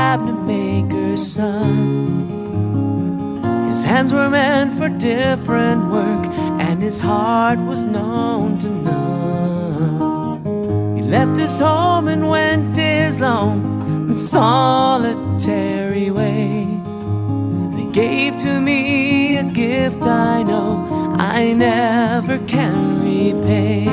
cabinet maker's son. His hands were meant for different work, and his heart was known to none. He left his home and went his lone and solitary way. He gave to me a gift I know I never can repay.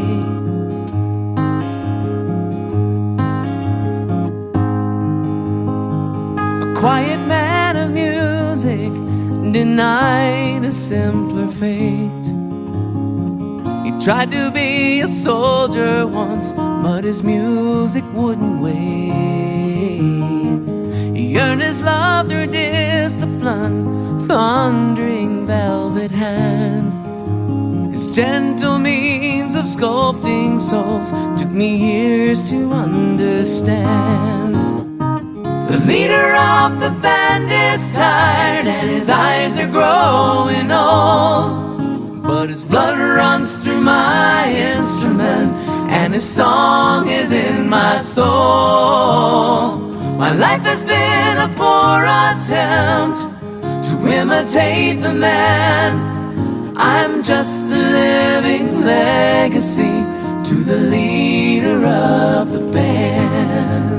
A quiet man of music, denied a simpler fate. He tried to be a soldier once, but his music wouldn't wait. He earned his love through discipline, thundering velvet hand. His gentle means of sculpting souls took me years to understand. The leader of the band is tired and his eyes are growing old, but his blood runs through my instrument and his song is in my soul. My life has been a poor attempt to imitate the man. I'm just a living legacy to the leader of the band.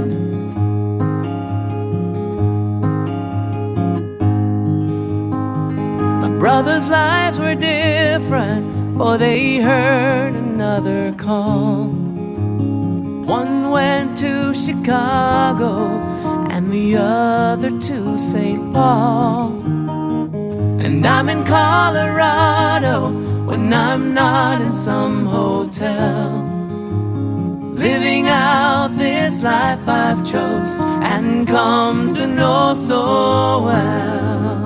My brothers' lives were different, for they heard another call. One went to Chicago and the other to St. Paul. And I'm in Colorado when I'm not in some hotel, living out this life I've chose and come to know so well.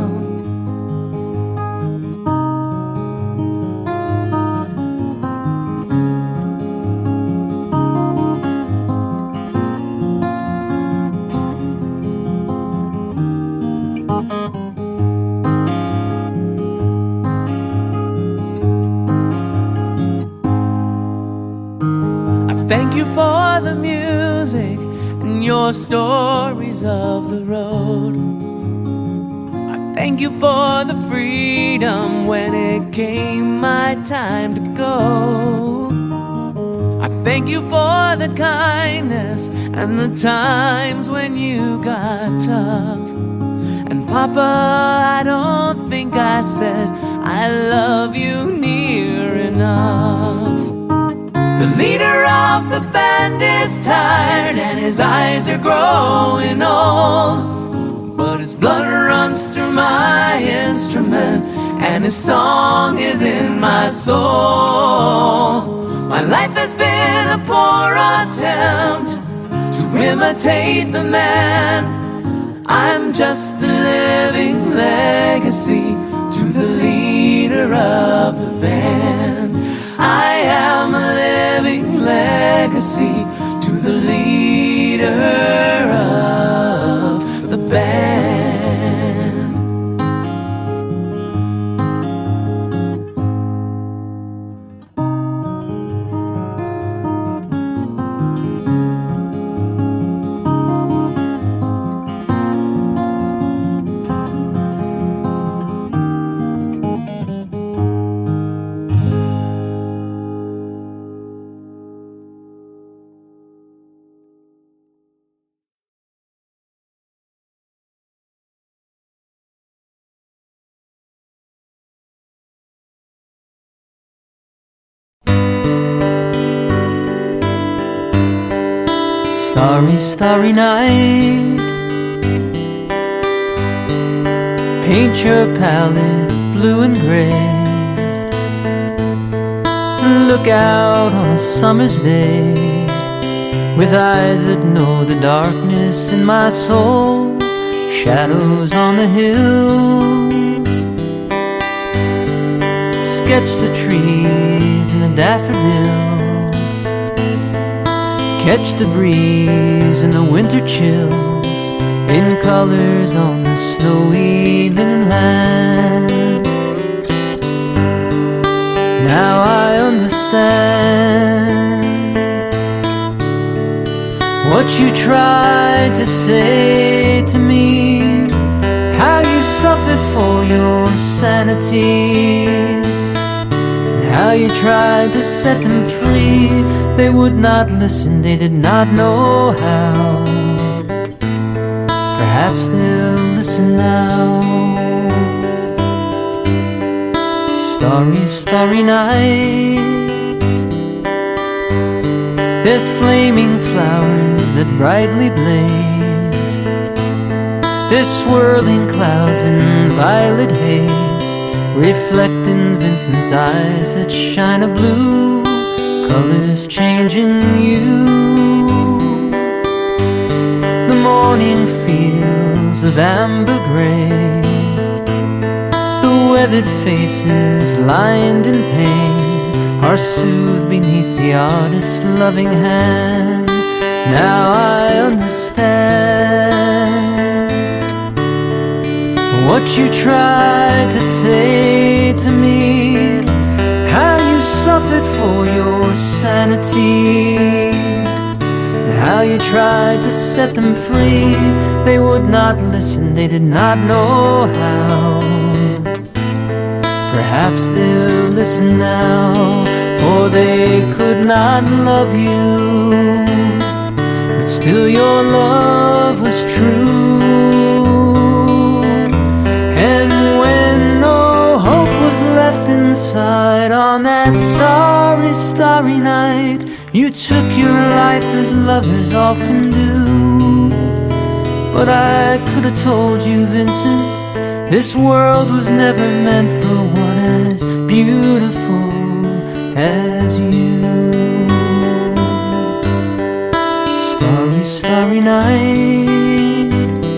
Thank you for the music and your stories of the road. I thank you for the freedom when it came my time to go. I thank you for the kindness and the times when you got tough. And Papa, I don't think I said I love you near enough. The leader of the band is tired and his eyes are growing old, but his blood runs through my instrument and his song is in my soul. My life has been a poor attempt to imitate the man. I'm just a living legacy to the leader of the band. I am a living legacy to the leader of the band. Starry, starry night, paint your palette blue and gray. Look out on a summer's day with eyes that know the darkness in my soul. Shadows on the hills, sketch the trees and the daffodils, catch the breeze and the winter chills in colors on the snowy linen land. Now I understand what you tried to say say to me how you suffered for your sanity, and how you tried to set them free. They would not listen, they did not know how. Perhaps they'll listen now. Starry, starry night, there's flaming flowers that brightly blaze. There's swirling clouds in violet haze, reflecting Vincent's eyes that shine a blue, colors changing you. The morning fields of amber gray, the weathered faces lined in pain, are soothed beneath the artist's loving hand. Now I understand what you tried to say to me, how you suffered for your sanity, and how you tried to set them free. They would not listen, they did not know how. Perhaps they'll listen now, for they could not love you, but still your love was true. And when no hope was left inside on that starry, starry night, you took your life as lovers often do. But I could have told you, Vincent, this world was never meant for one as beautiful as you. Starry, starry night,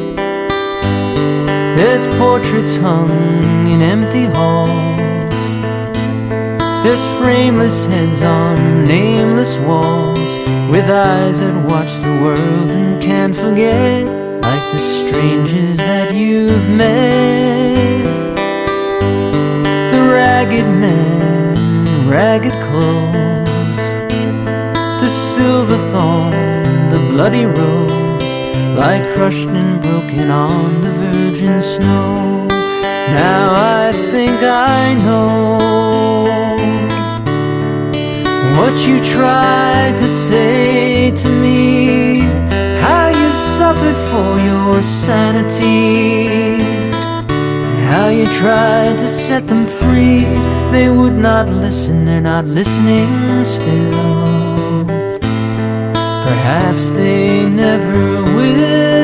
there's portraits hung in empty halls, there's frameless heads on nameless walls, with eyes that watch the world and can't forget, like the strangers that you've met. The ragged men, ragged clothes, the silver thorn, the bloody rose, lie crushed and broken on the virgin snow. Now I think I know what you tried to say to me, how you suffered for your sanity, and how you tried to set them free. They would not listen, they're not listening still. Perhaps they never will.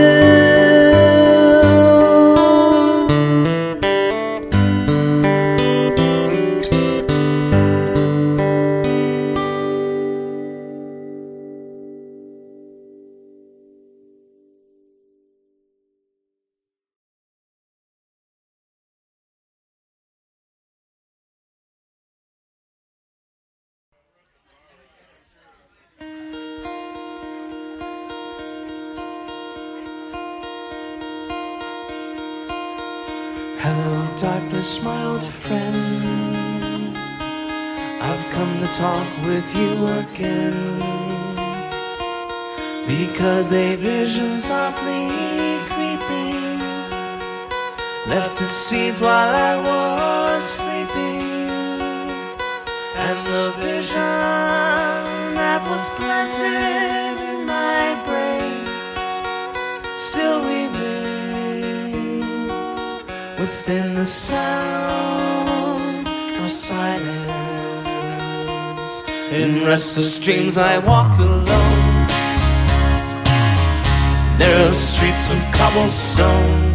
Hello, darkness, my old friend. I've come to talk with you again, because a vision softly creeping left its seeds while I was sleeping, and the vision that was planted in my brain still remains within the sound of silence. In restless dreams I walked alone, narrow streets of cobblestone,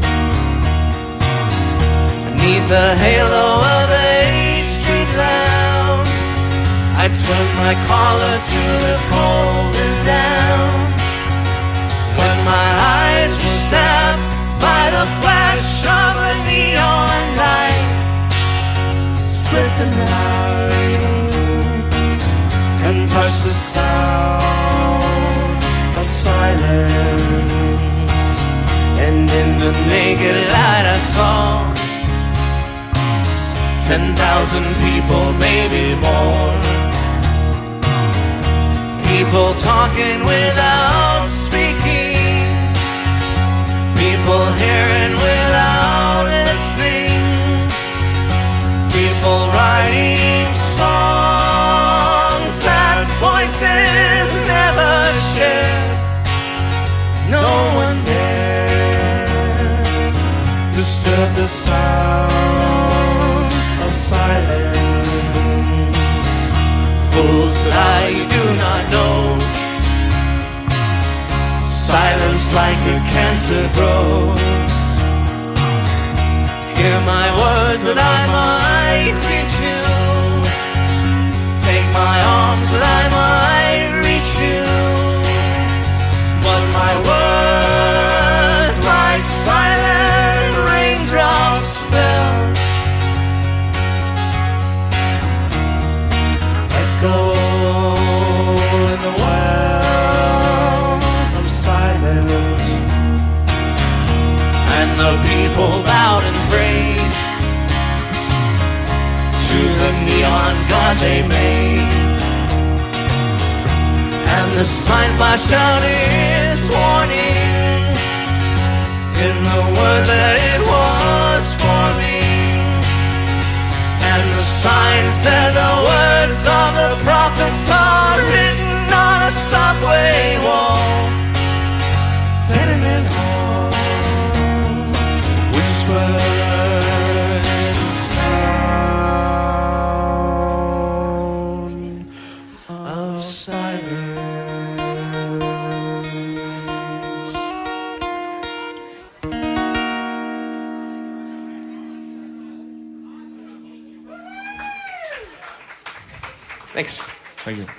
beneath the halo of a street lamp. I turned my collar to the cold and down, when my eyes were stabbed by the flash of a neon light. Split the night and touch the sound of silence, and in the naked light I saw 10,000 people, maybe more. People talking without speaking, people People hearing without listening, people writing songs that voices never share. No one dare disturb the sound of silence. Fools that I do not know, silence like a cancer grows. Hear my words that I might reach you, take my arms that I might reach you. But my words like silent raindrops fell, echo in the wells of silence. And the people bowed and prayed to the neon god they made. And the sign flashed out its warning in the word that it was for me. And the sign said the words of the prophets are written on a subway wall, tenement hall, whispered sound of silence. Thanks. Thank you.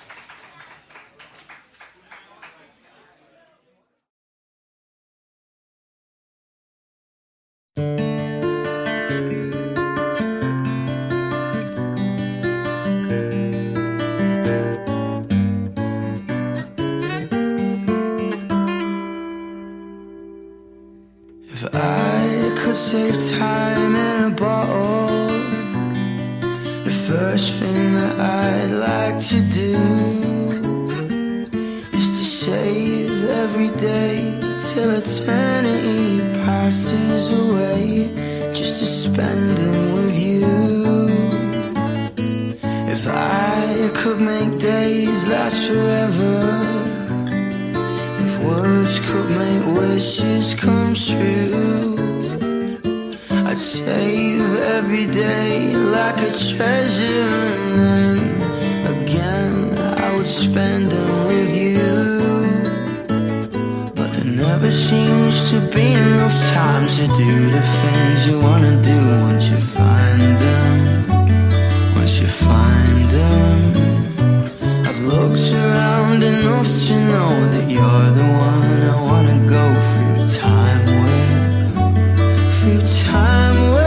If I could save time in a bottle, the first thing that I'd like to do is to save every day till eternity passes away, just to spend them with you. If I could make days last forever, if words could make wishes come true, I'd save every day like a treasure, and then again I would spend them with you. But there never seems to be enough time to do the things you wanna do once you find them, once you find them. I've looked around enough to know that you're the one I wanna go through time with, through time with.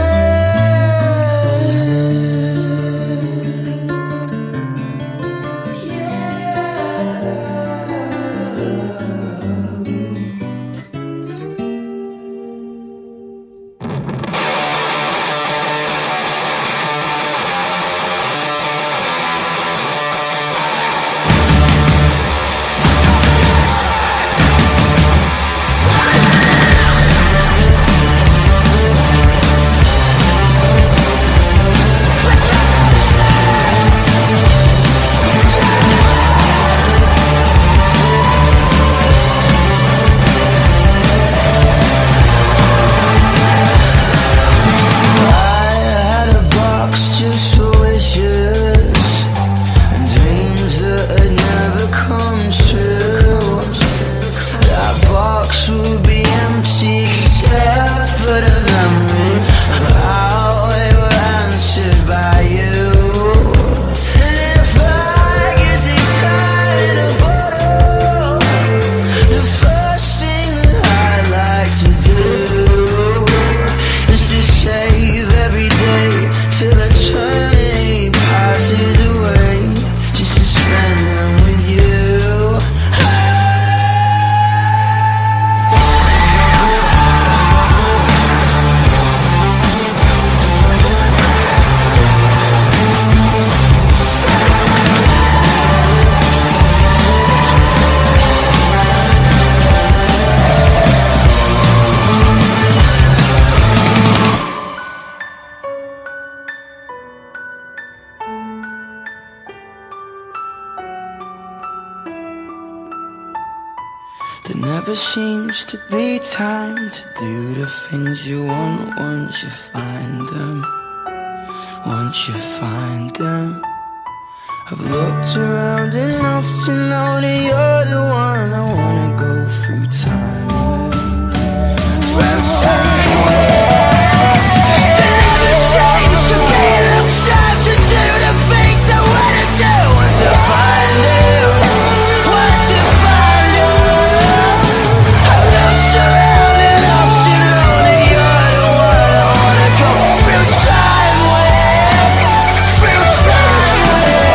never seems to be time to do the things you want once you find them. Once you find them, I've looked around enough to know that you're the one I wanna go through time with. Through time with. There never seems to be enough time to do the things I wanna do once I find them. Once you find them, I've looked around enough to know that you're the one I wanna go through time with. Through time with.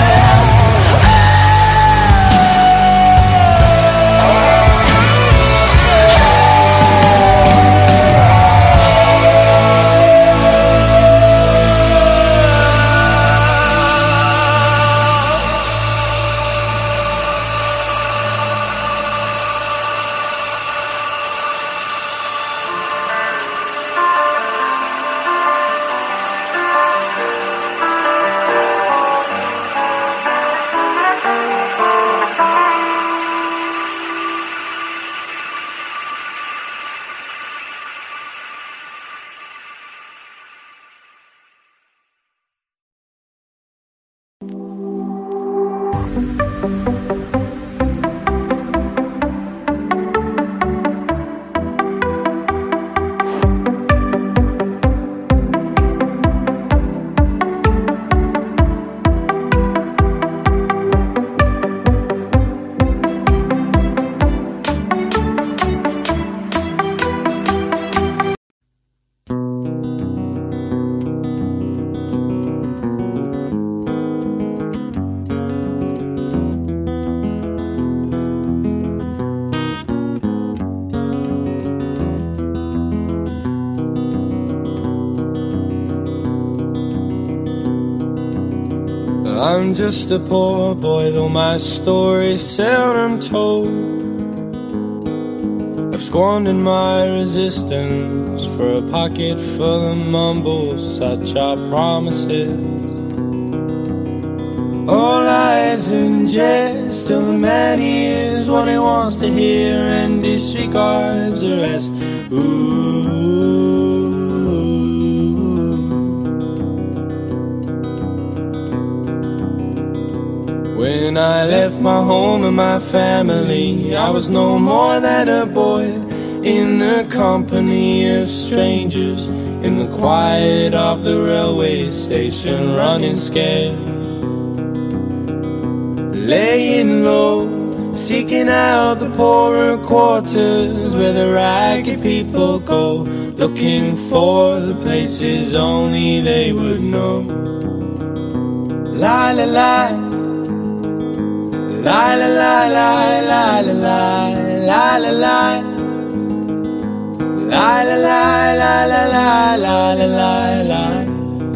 I'm just a poor boy, though my story's seldom told. I've squandered my resistance for a pocket full of mumbles, such are promises. All lies and jest, till the man hears what he wants to hear and disregards the rest. Ooh. When I left my home and my family, I was no more than a boy in the company of strangers, in the quiet of the railway station, running scared, laying low, seeking out the poorer quarters where the ragged people go, looking for the places only they would know. La la la, la la la la la la la la la, la la la la la la la la la la.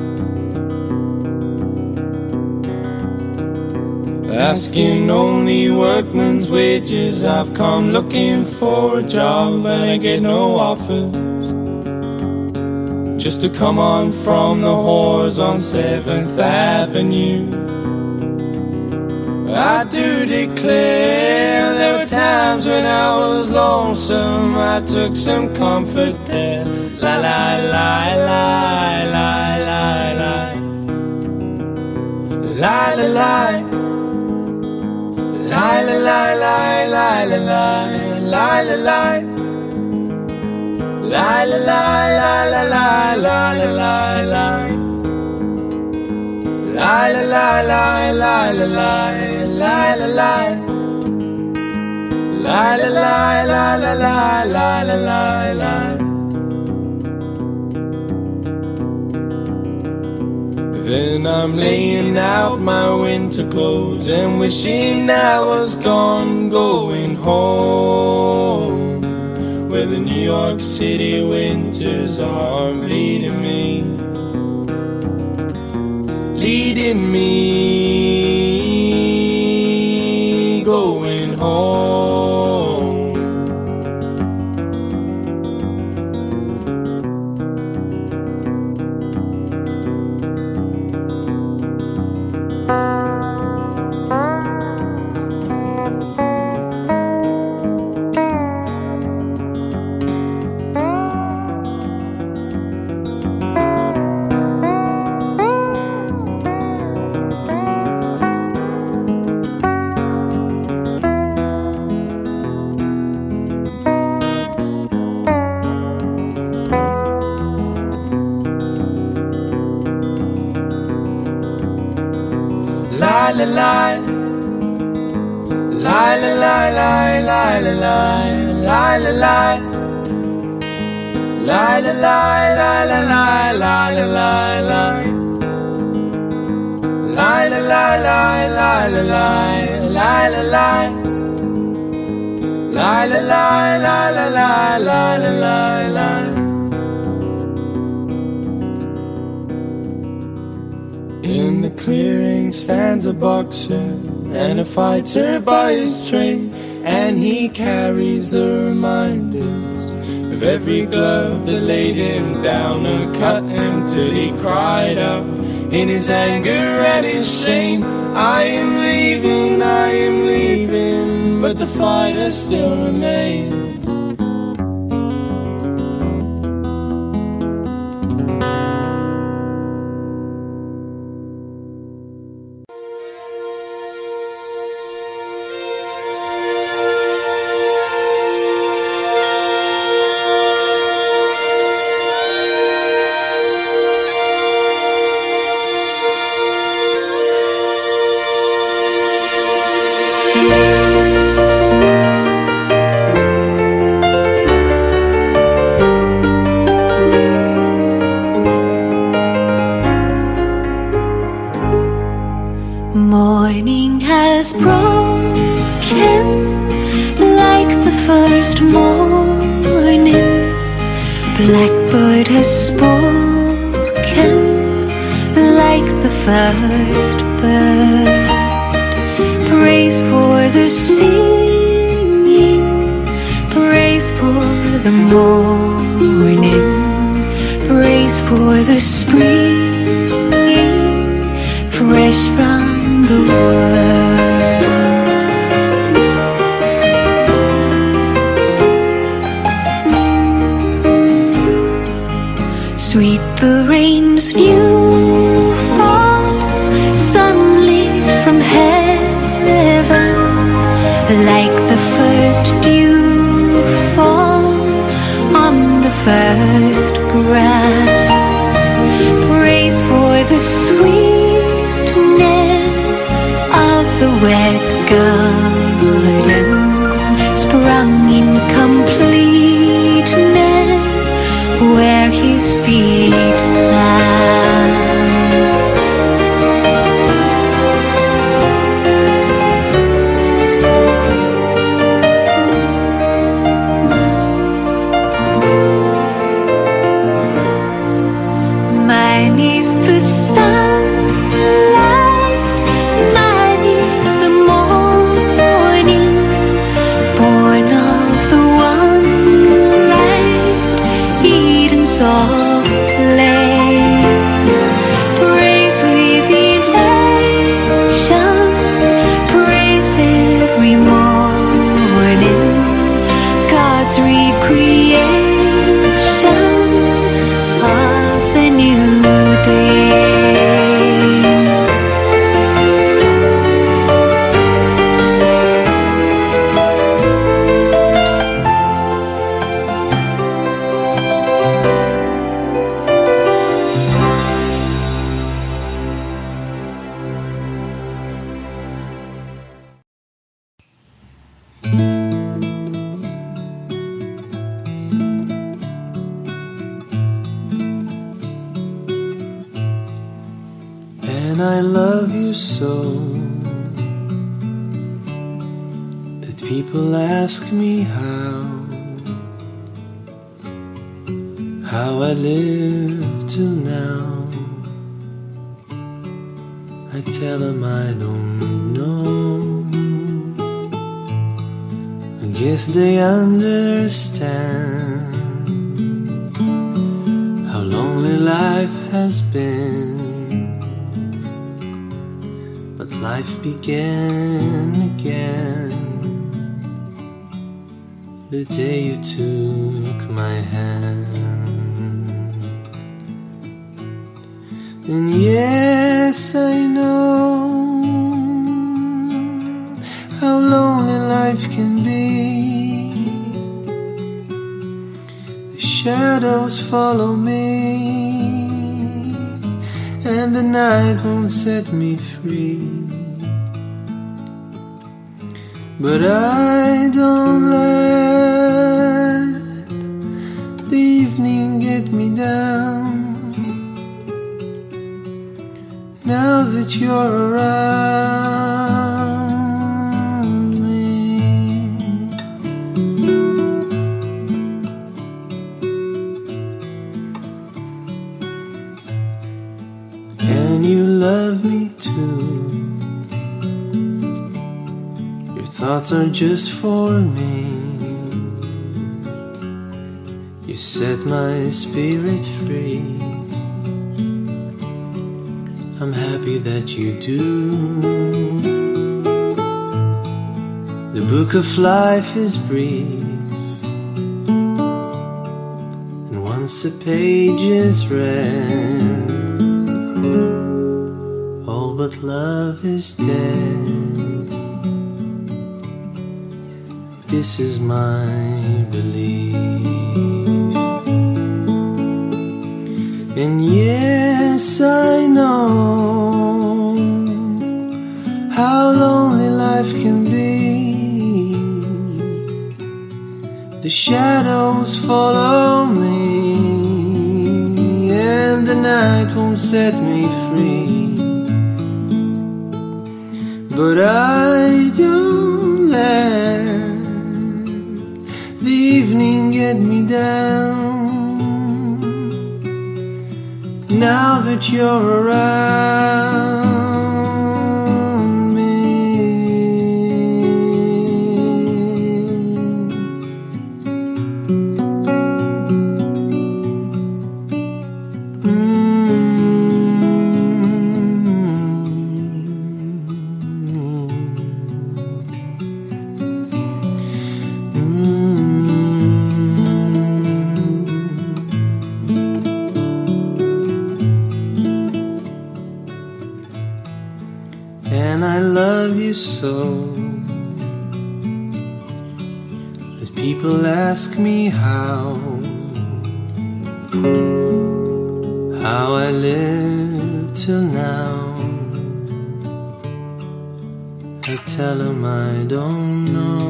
Asking only workman's wages, I've come looking for a job, but I get no offers. Just to come on from the whores on 7th Avenue. I do declare there were times when I was lonesome, I took some comfort there. La la la la la la la, la la la, la la la la la la la, la la la, la la la la la la la la la. La la la la la la la la la la, la la la la la la la la la la. Then I'm laying out my winter clothes and wishing I was gone, going home, where the New York City winters are bleeding me, leading me, going home. la la. La la la la la la la la la la. La la la la la la la la la la. La la la la la la la la la la. La la la la la la la la la. In the clearing stands a boxer and a fighter by his trade, and he carries the reminders of every glove that laid him down or cut him till he cried out in his anger and his shame, I am leaving, but the fighter still remains. Morning has broken like the first morning. Blackbird has spoken like the first bird. Praise for the singing, praise for the morning, praise for the springing fresh from the world. Sweet the rain's new fall, sunlit from heaven, like the first dew fall on the first grass. Praise for the sweetness of the wet garden, sprung in completeness where his feet pass. Mine is the sunlight, mine is the morning, born of the one light, Eden softly. Praise with elation, praise every morning, God's recreation of the new day. And I love you so that people ask me how I live till now. I tell them I don't know. I guess they understand how lonely life has been. But life began again the day you took my hand. And yes, I know how lonely life can be. The shadows follow me, and the night won't set me free. but I don't let the evening get me down. Now that you're around me, and you love me too. Your thoughts are just for me. You set my spirit free. I'm happy that you do. The book of life is brief, and once a page is read, all but love is dead. This is my belief. And yes, I know how lonely life can be. The shadows follow me, and the night won't set me free. But I don't let the evening get me down. Now that you're around me, and I love you so that people ask me how I live till now. I tell them I don't know.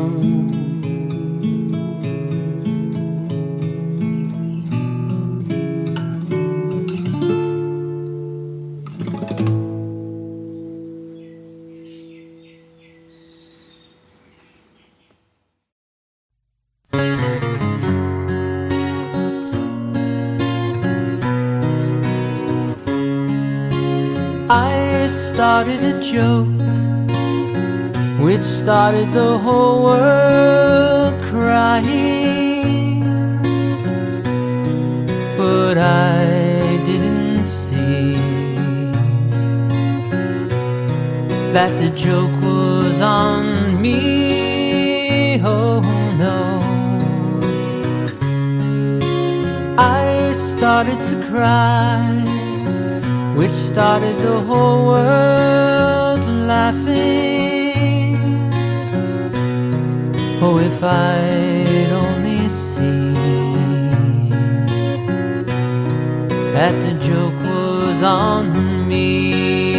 I started a joke which started the whole world crying, but I didn't see that the joke was on me. Oh no, I started to cry, which started the whole world laughing. Oh, if I'd only seen that the joke was on me.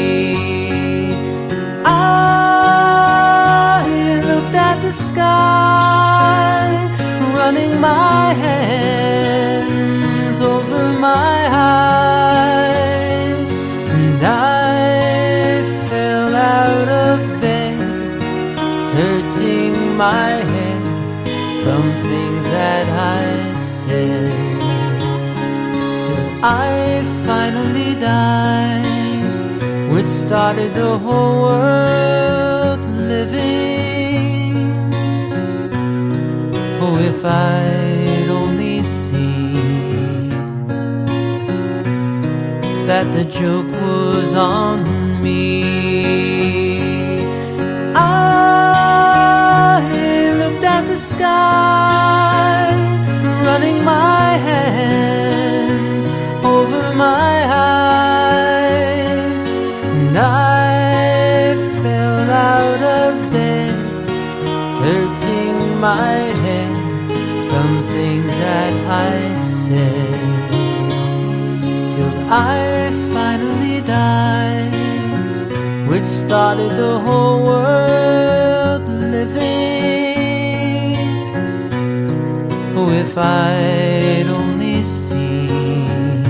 I looked at the sky, running my hands over my eyes, and I fell out of bed, hurting my head from things that I'd said, till I finally died, which started the whole world living. Oh, if I'd only seen that the joke was on me. I looked at the sky, running my hands over my eyes, and I fell out of bed, hurting my head from things that I'd said, till I finally died, which started the whole world living. if I'd only seen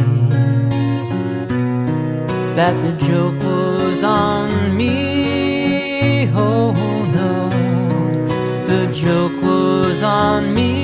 that the joke was on me. Oh no, the joke was on me.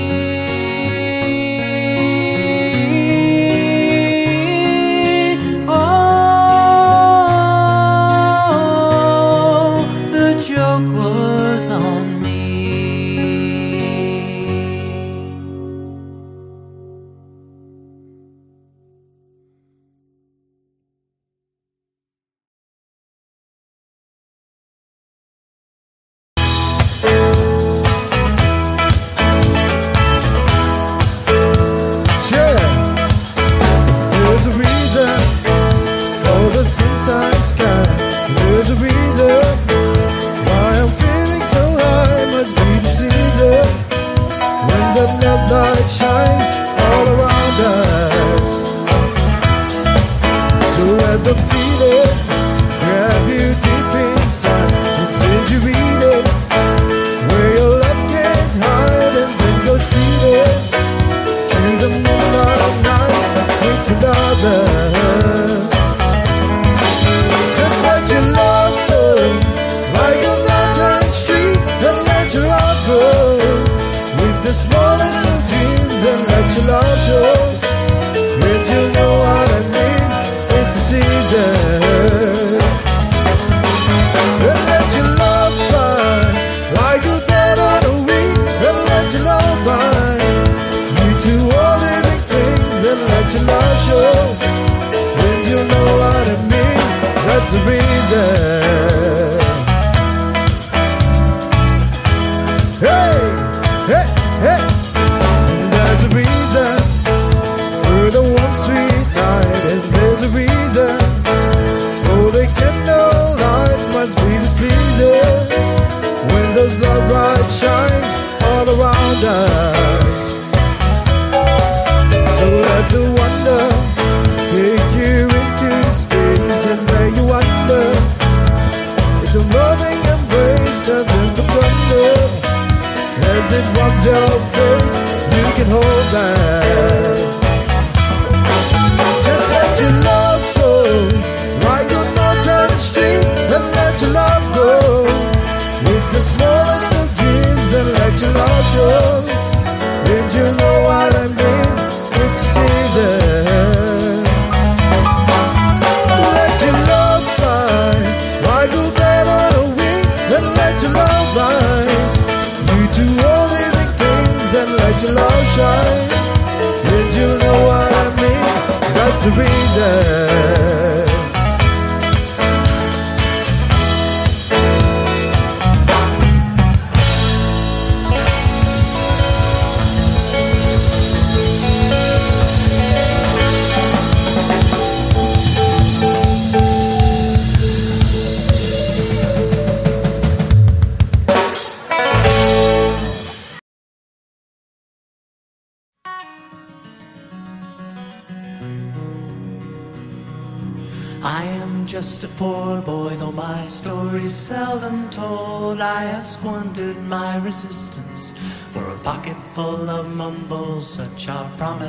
I am just a poor boy, though my story's seldom told. I have squandered my resistance for a pocket full of mumbles, such are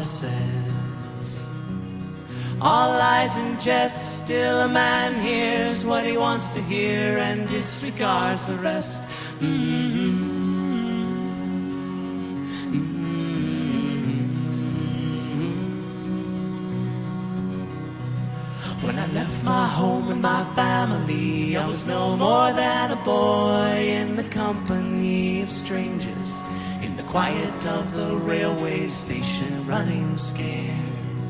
promises. All lies and jest, still a man hears what he wants to hear and disregards the rest. When I left my home and my family, I was no more than a boy in the company of strangers, in the quiet of the railway station, running scared,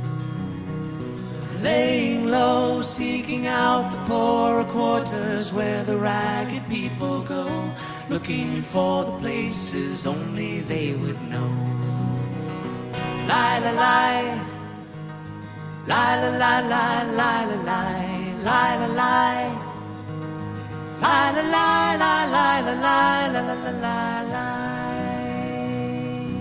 laying low, seeking out the poorer quarters where the ragged people go, looking for the places only they would know. Lie, lie, lie. Lie, lie, lie, lie, lie, lie, lie, lie, lie. Lie, lie, lie, lie, lie, lie, lie, lie, lie, lie.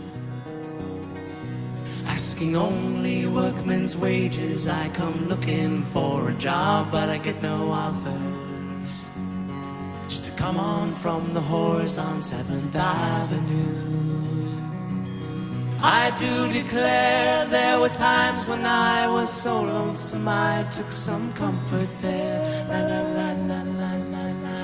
Asking only workmen's wages, I come looking for a job, but I get no offers. Just to come on from the whores on 7th Avenue. I do declare there were times when I was so lonesome I took some comfort there. La la la la la la la.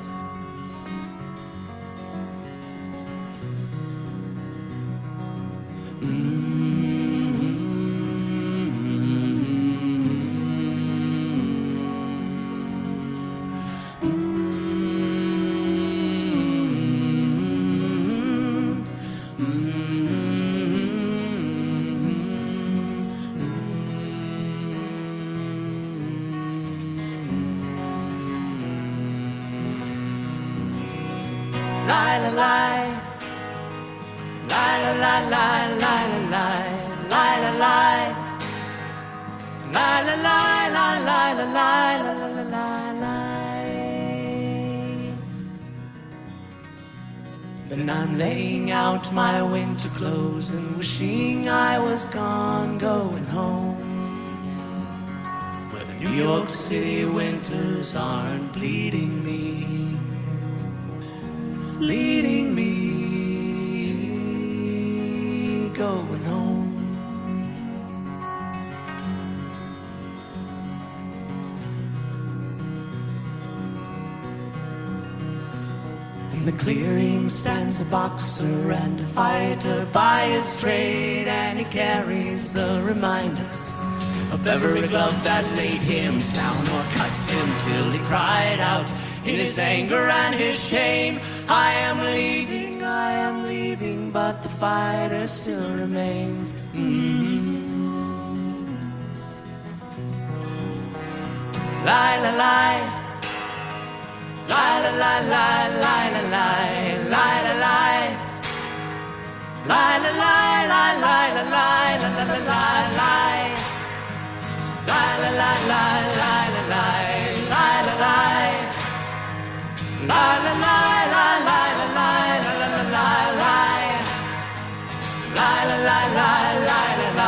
La la la, la la la la la la la la la, la la la la la la la la la la. Then I'm laying out my winter clothes and wishing I was gone, going home, where the New York City winters aren't bleeding me, leading me, going home. In the clearing stands a boxer and a fighter by his trade, and he carries the reminders of every glove that laid him down or cut him till he cried out in his anger and his shame, I am leaving, but the fighter still remains. La la la, la la la la la la la la la la, la la la la la la la la la la la, la la la la la la la la la. La la la la la la la la la la la la la la la la la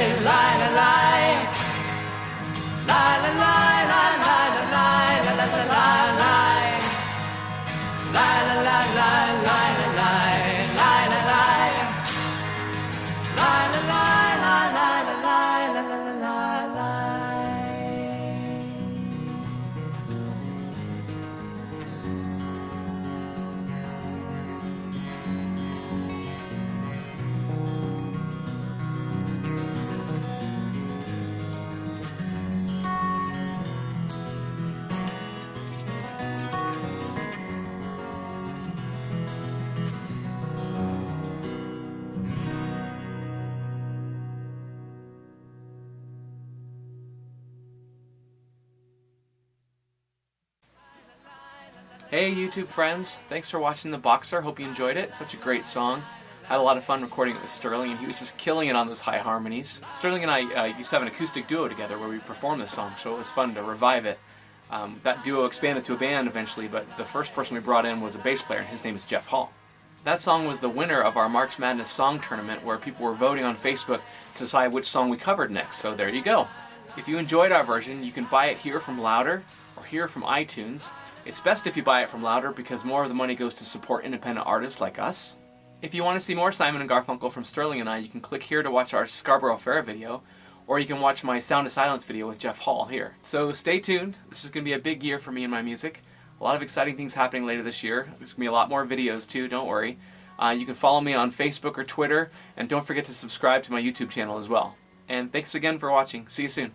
Hey YouTube friends, thanks for watching The Boxer. Hope you enjoyed it. Such a great song. Had a lot of fun recording it with Sterling, and he was just killing it on those high harmonies. Sterling and I used to have an acoustic duo together where we performed this song, so it was fun to revive it. That duo expanded to a band eventually, but the first person we brought in was a bass player, and his name is Jeff Hall. That song was the winner of our March Madness song tournament, where people were voting on Facebook to decide which song we covered next, so there you go. If you enjoyed our version, you can buy it here from Louder or here from iTunes. It's best if you buy it from Louder because more of the money goes to support independent artists like us. If you want to see more Simon and Garfunkel from Sterling and I, you can click here to watch our Scarborough Fair video, or you can watch my Sound of Silence video with Jeff Hall here. So stay tuned. This is going to be a big year for me and my music. A lot of exciting things happening later this year. There's going to be a lot more videos too, don't worry. You can follow me on Facebook or Twitter, and don't forget to subscribe to my YouTube channel as well. And thanks again for watching. See you soon.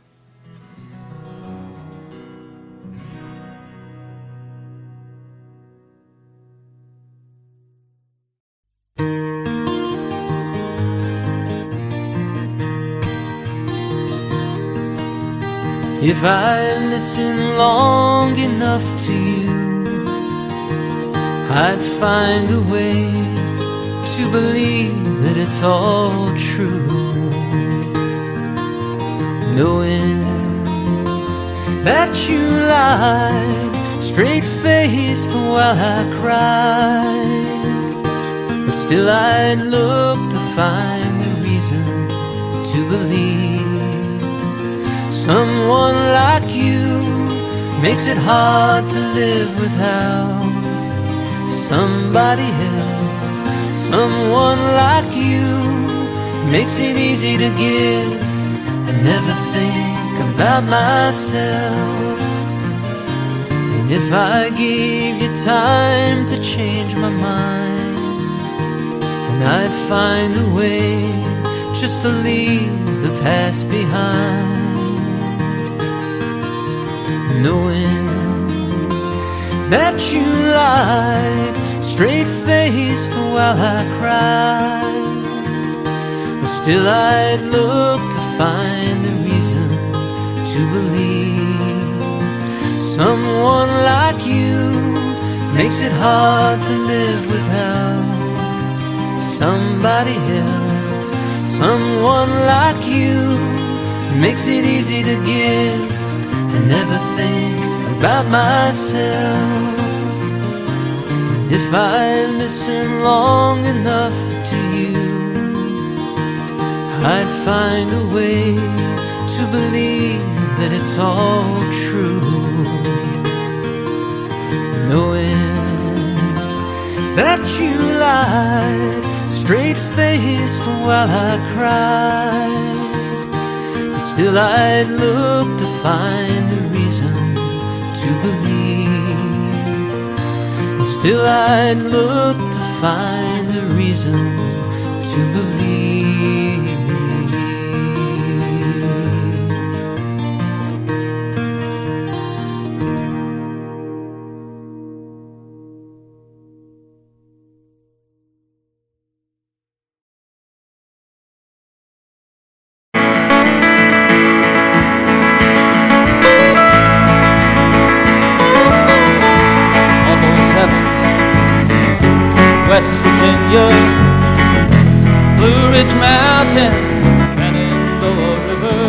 If I listen long enough to you, I'd find a way to believe that it's all true. Knowing that you lied straight-faced while I cried, but still I'd look to find a reason to believe. Someone like you makes it hard to live without somebody else. Someone like you makes it easy to give and never think about myself. And if I gave you time to change my mind, and I'd find a way just to leave the past behind, knowing that you lied straight-faced while I cried, but still I'd look to find the reason to believe someone like you makes it hard to live without somebody else. Someone like you makes it easy to give and never think about myself. If I listen long enough to you, I'd find a way to believe that it's all true, knowing that you lied straight-faced while I cried, but still I'd look to find a reason to believe, and still I'd look to find a reason to believe. West Virginia, Blue Ridge Mountain, Shenandoah River.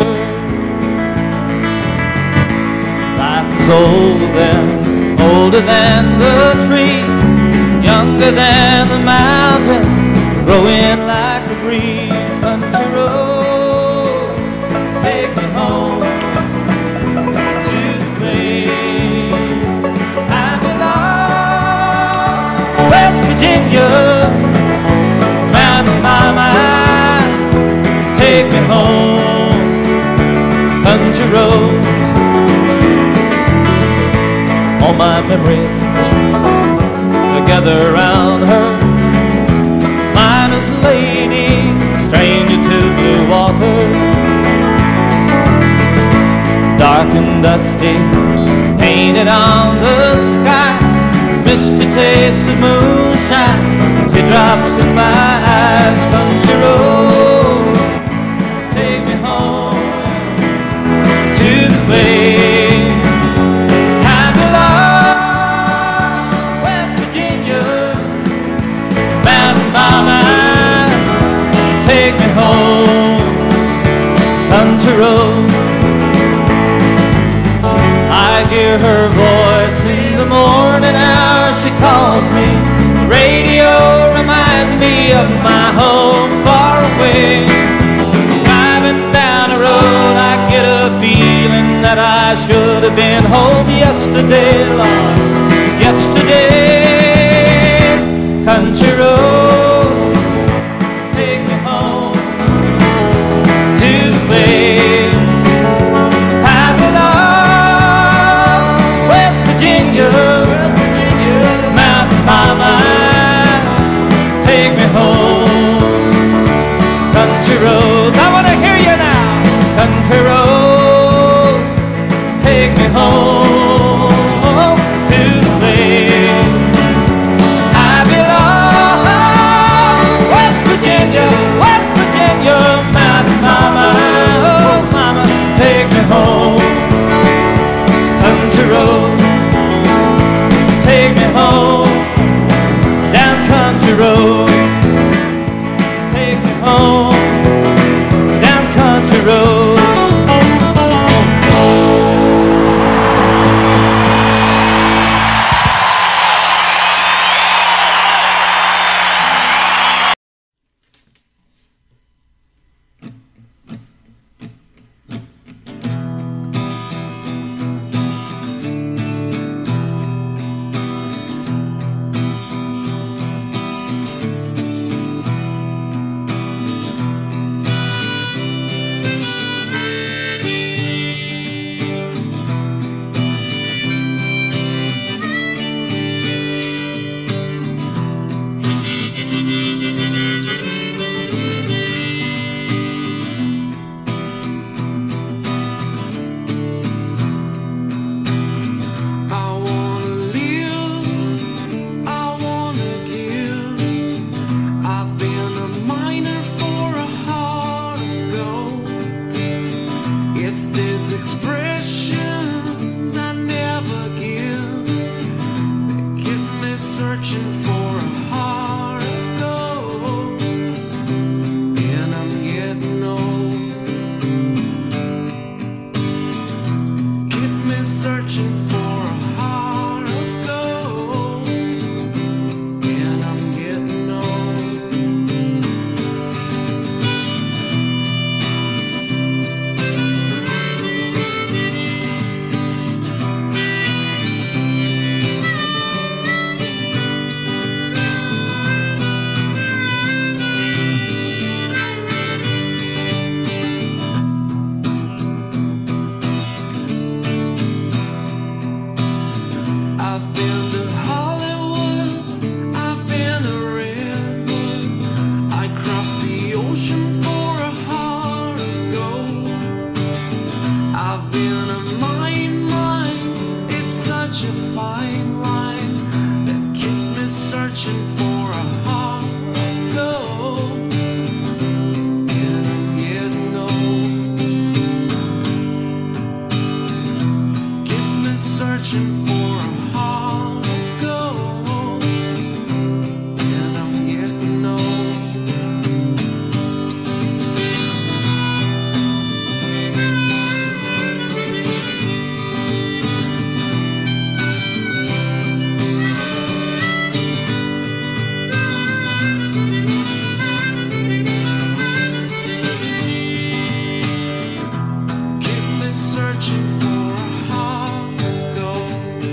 Life was old then, older than the trees, younger than the mountains, growing like a breeze. Country road, take me home to the place I belong. West Virginia, Mountain Mama, take me home. Country roads, all my memories together around her. Miner's lady, stranger to blue water, dark and dusty, painted on the sky. Misty taste of moonshine, teardrops in my eyes. Country road, take me home to the place I belong. West Virginia, Mountain Mama, take me home. Country road, I hear her voice in the morning hour. She calls me. The radio reminds me of my home far away. Driving down the road, I get a feeling that I should have been home yesterday, Lord, yesterday. Country road, take me home to the place I belong. West Virginia, Mama, take me home. Country roads, I want to hear you now. Country roads, take me home to me searching for a heart of gold, and I'm getting old. I've been to Hollywood, I've been to Redwood, I crossed the ocean for a heart of gold. I've been a mine, it's such a fine line that keeps me searching for a heart of gold, and I'm getting old. Keeps me searching for a heart of gold, and I'm getting old. Keep me searching for a heart of gold.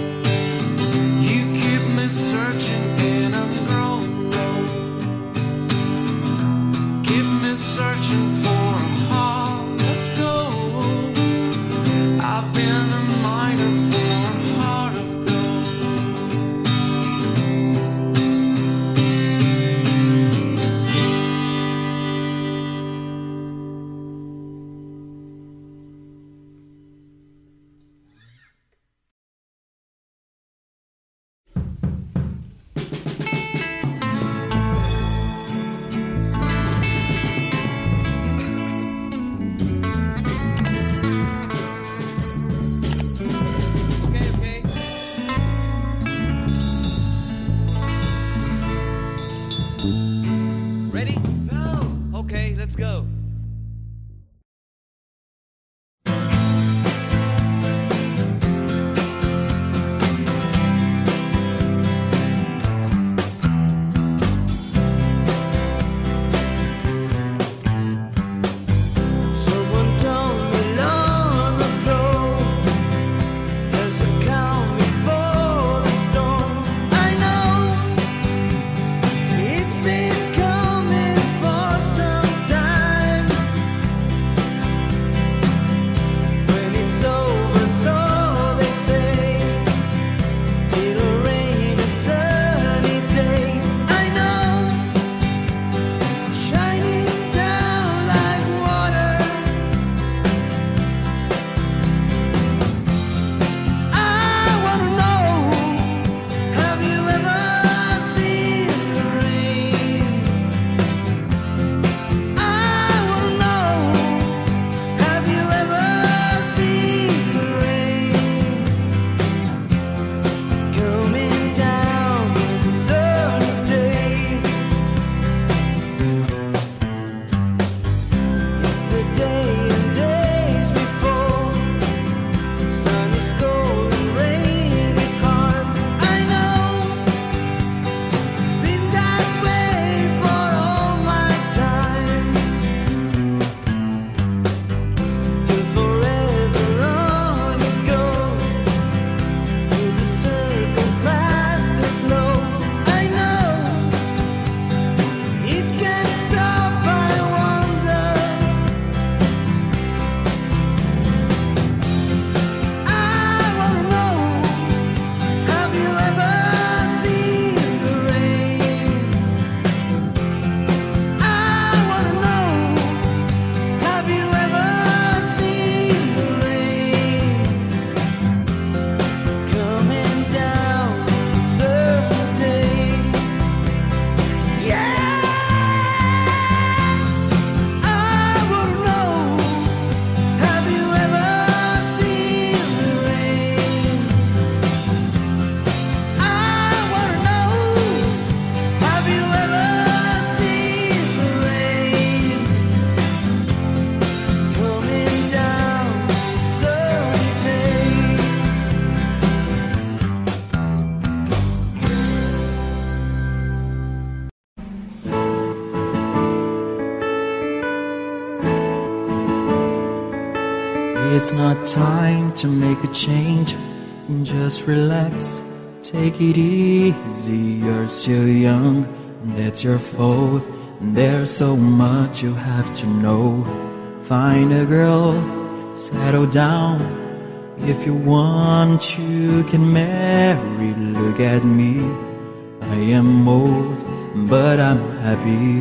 It's not time to make a change. Just relax, take it easy. You're still young, that's your fault. There's so much you have to know. Find a girl, settle down. If you want, you can marry. Look at me, I am old, but I'm happy.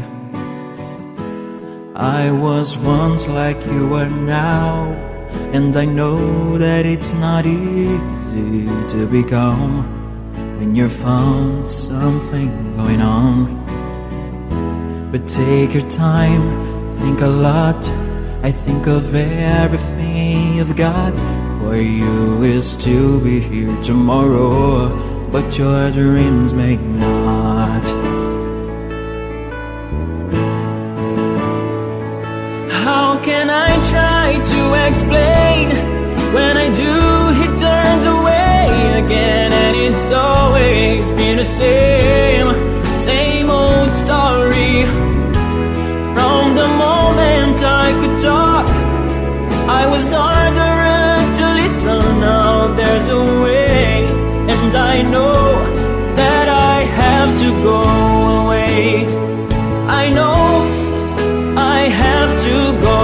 I was once like you are now, and I know that it's not easy to become when you're found something going on. But take your time, think a lot. I think of everything you've got. For you is to be here tomorrow, but your dreams may not. How can I try to explain? When I do, he turns away again, and it's always been the same old story. From the moment I could talk, I was harder to listen. Now there's a way, and I know that I have to go away. I know I have to go.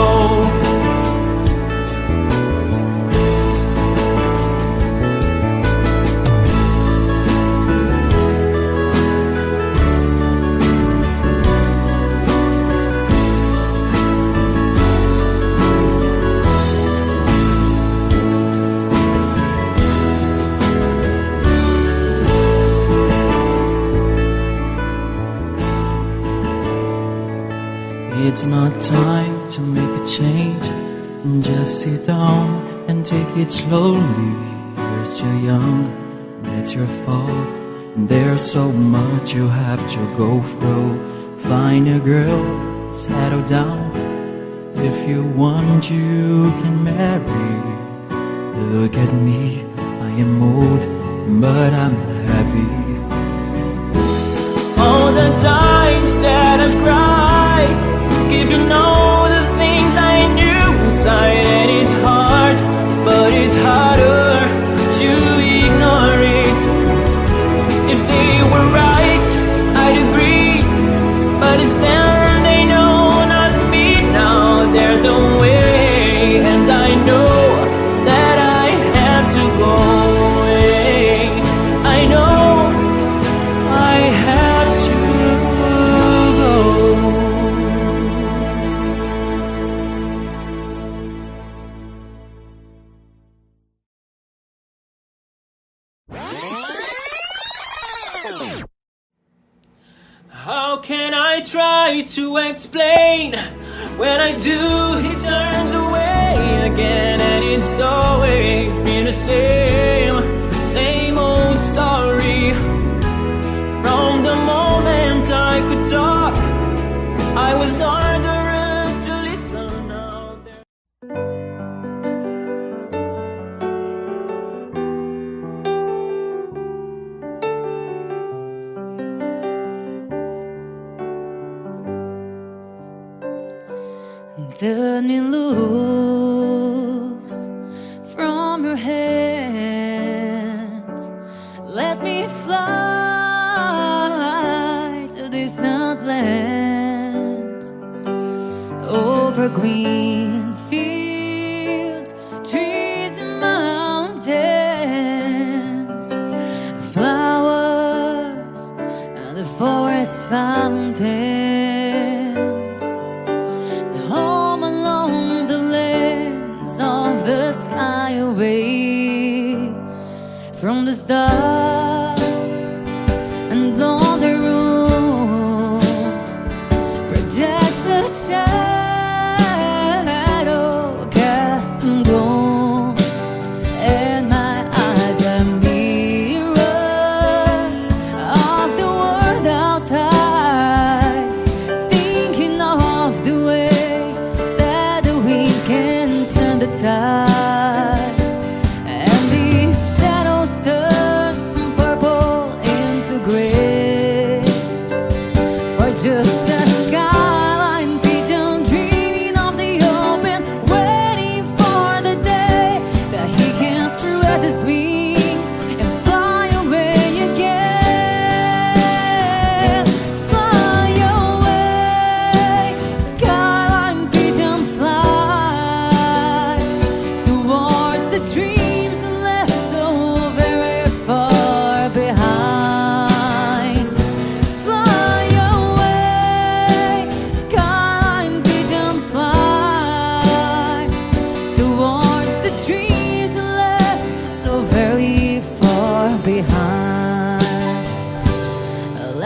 It's not time to make a change. Just sit down and take it slowly. You're still young, it's your fault. There's so much you have to go through. Find a girl, settle down. If you want, you can marry. Look at me, I am old, but I'm happy. All the times that I've cried, if you know the things I knew inside, and it's hard, but it's harder to ignore it. If they were right, I'd agree, but it's them they know, not me. Now there's a way, and I know that I have to go away. I know I have to go. How can I try to explain? When I do, he turns away again, and it's always been the same old story. From the moment I could talk, I was harder to listen. Now turning loose from your hands, let me fly to distant lands, over green fields, trees and mountains, flowers and the forest fountains. From the start, and on the room projects a shadow cast and gone, and my eyes are mirrors of the world outside, thinking of the way that the wind can turn the tide.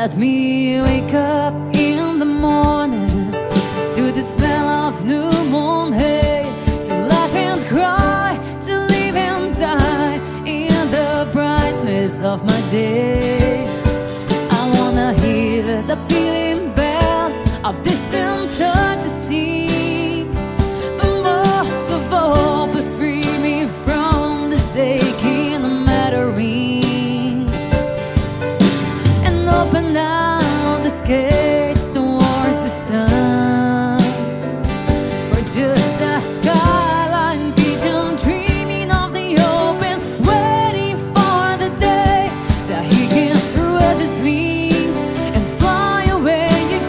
let me wake up in the morning to the smell of new moon hay, to laugh and cry, to live and die in the brightness of my day. I wanna hear the beating bells of distant churches sing, but most of all, the screaming from the aching metal ring, and open down the gate towards the sun, for just a skyline pigeon dreaming of the open, waiting for the day that he can spread his wings and fly away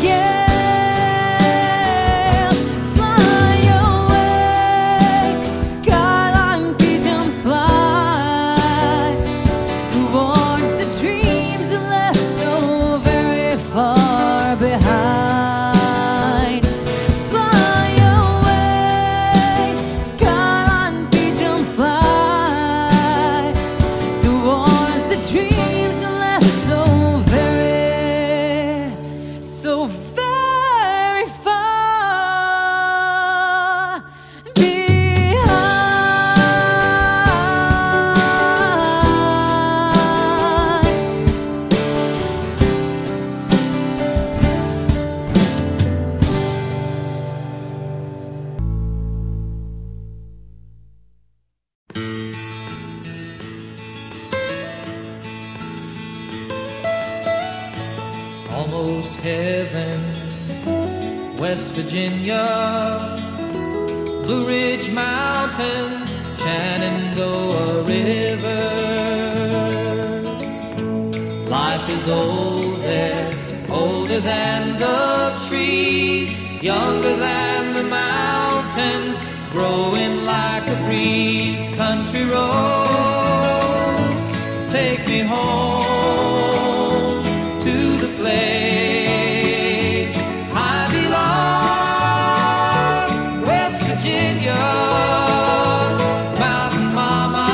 again. Fly away, skyline pigeon, fly towards the dreams you left so very far behind. Fly away, skyline pigeon, fly towards the dreams you left so very far Almost heaven, West Virginia, Blue Ridge Mountains, Shenandoah River. Life is old there, older than the trees, younger than the mountains, growing like a breeze. Country roads, take me home to the place I belong, West Virginia. Mountain mama,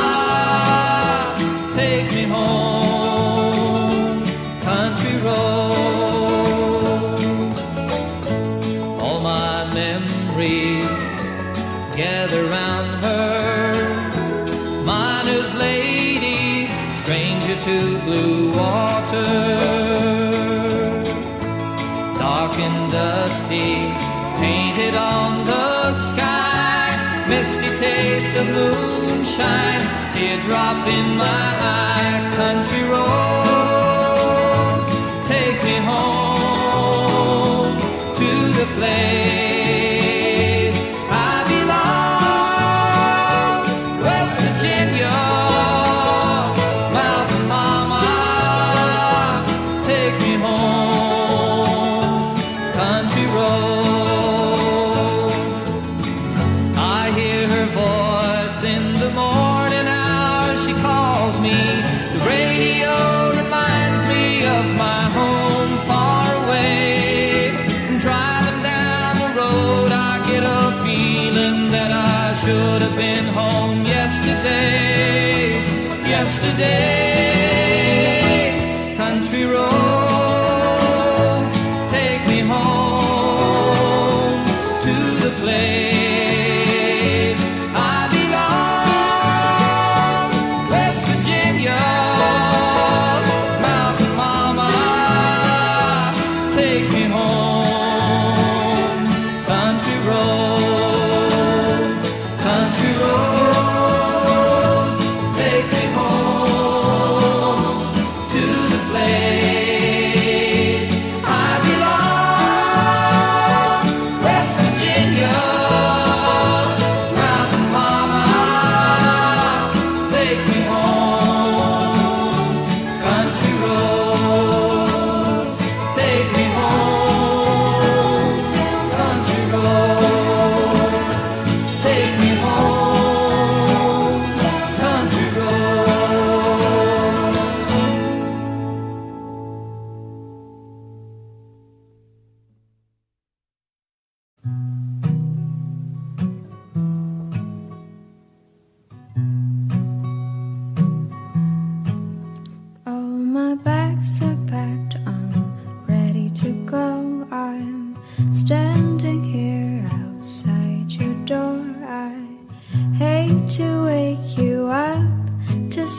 take me home. Country roads, all my memories gather round her. Miner's lady, stranger to blue water, dark and dusty, painted on the sky, misty taste of moonshine, teardrop in my eye. Country roads, take me home to the place I belong, West Virginia. Mountain mama, take me home. Country roads, I hear her voice in the morning hours. She calls me. The radio reminds me of my home far away. Driving down the road, I get a feeling that I should have been home yesterday. Country roads, take me home to the place I belong, West Virginia. Mountain mama, take me home. Country roads, take me home.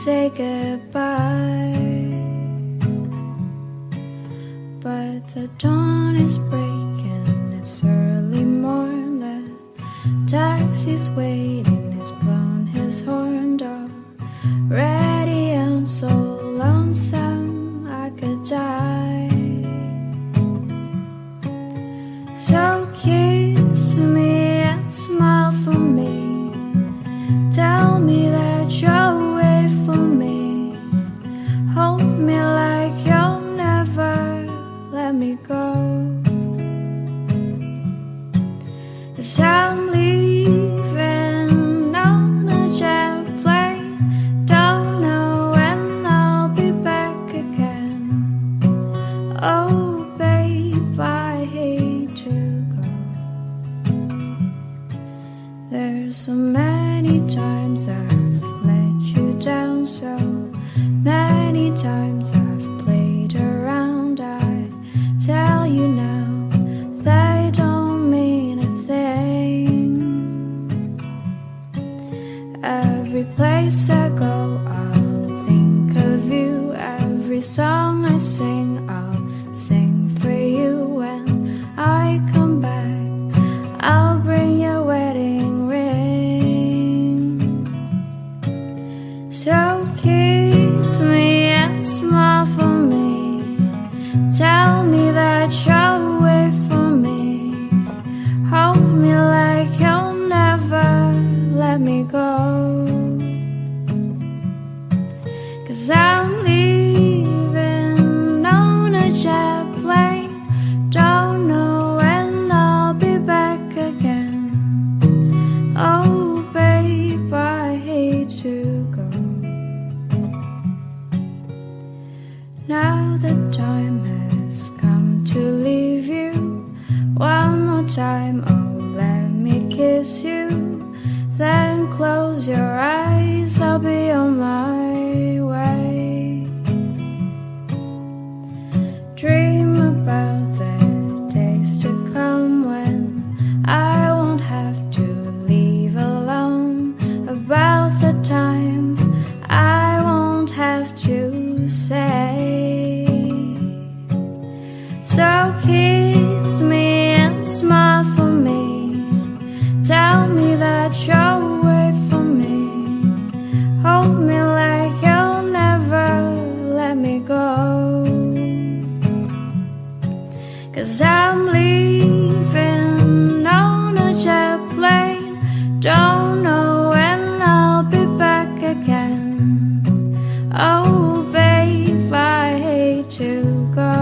say goodbye, but the dawn is breaking. It's early morn. The taxi's waiting. He's blown his horn already. I'm so lonesome I could die. So kiss me and smile for me. Tell me that you'll wait for me. Hold me like you'll never let me go. 'Cause I'm leaving on a jet plane. Don't know when I'll be back again. Oh babe, I hate to go. There's so many times I've let you down, so many times I've played around. I tell you now, they don't mean a thing. Every place I go, I'll think of you. Every song I sing, I'll sing for you. When I come back, I'll bring your wedding ring. So kiss me and smile for me. Tell me that you'll wait for me. Hold me like you'll never let me go. 'Cause I'm leaving on a jet plane. Don't know when I'll be back again. Oh babe, I hate to go. Now the time has come to leave you. One more time, oh let me kiss you. Then close your eyes, I'll be on my way. Dream about the days to come when I won't have to leave alone. About the times I won't have to say. So kiss me and smile for me. Tell me that you'll wait for me. Hold me like you'll never let me go. 'Cause I'm leaving on a jet plane. Don't know when I'll be back again. Oh babe, I hate to go.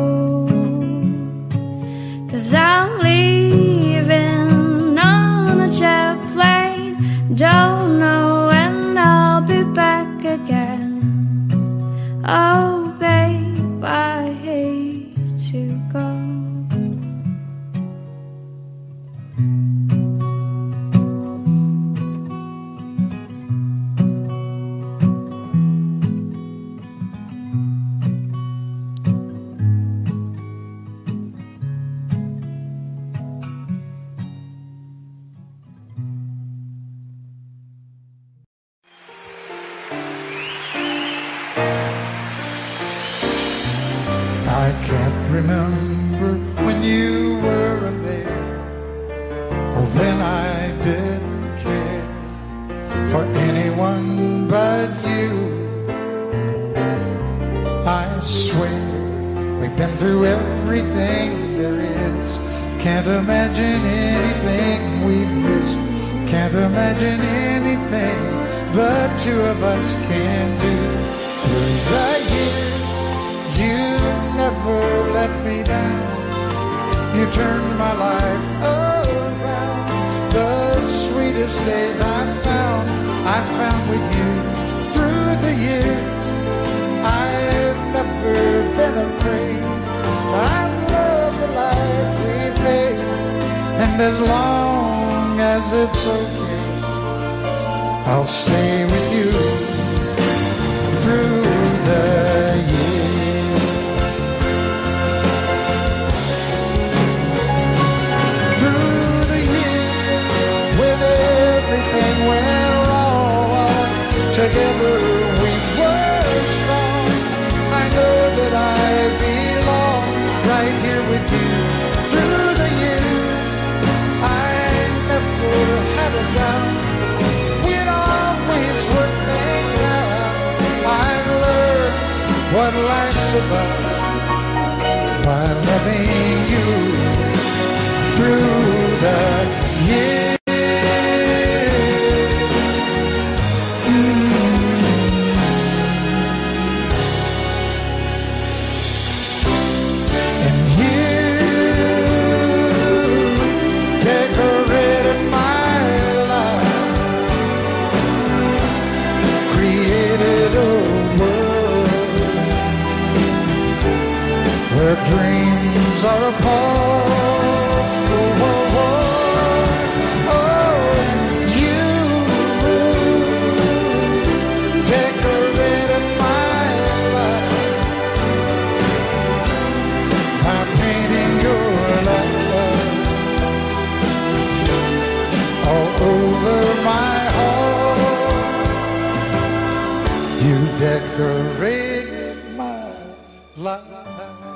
'Cause I'm leaving on a jet plane. Don't know when I'll be back again. Oh babe, I hate to go. I can't remember when you weren't there, or when I didn't care for anyone but you. I swear we've been through everything there is. Can't imagine anything we've missed. Can't imagine anything the two of us can do. Through the years, you never let me down. You turned my life around. The sweetest days I found with you. Through the years, I've never been afraid. I love the life we made, and as long as it's okay, I'll stay with you through the years. Through the years, when everything went wrong, together we what life's about by loving you through the years. And you decorated my life, created a world where dreams are apart. Oh, oh, oh, oh, you decorated my life by painting your love all over my heart. You decorated my life.